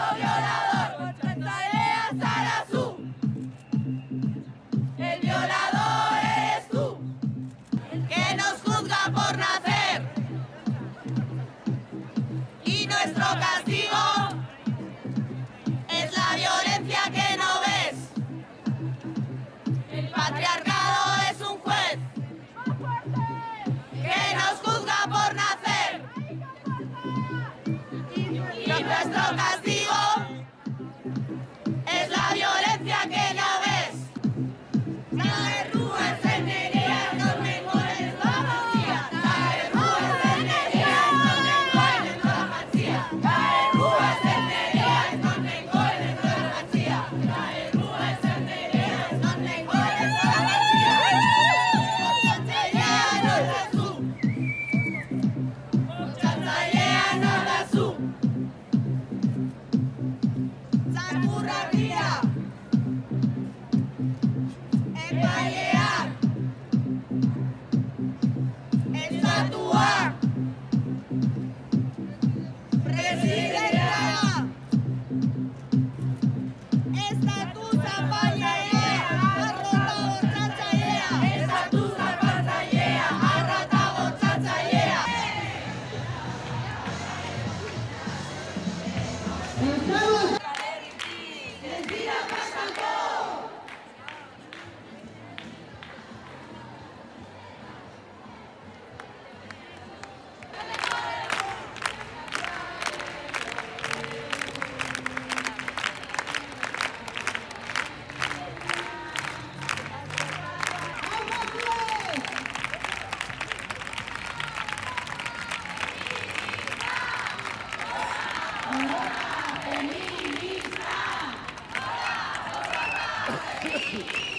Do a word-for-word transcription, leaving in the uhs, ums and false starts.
falso violador, chantajea Sarazú. El violador eres tú, que nos juzga por nacer. Y nuestro castigo es la violencia que no ves. El patriarcado es un juez que nos juzga por nacer. Y nuestro castigo es la violencia que no ves. Cae rúas en heridas donde mueren la vacía. Cae rúas en heridas donde mueren la vacía. Cae rúas en heridas donde mueren la vacía. Cae rúas en heridas donde mueren la vacía. Chantajea no da su. Chantajea no da su. Sacurraría. Empalear, estatuar, presidenta, estatus apalear, arrotado chantajea, estatus apalear, arrotado chantajea. Feminista.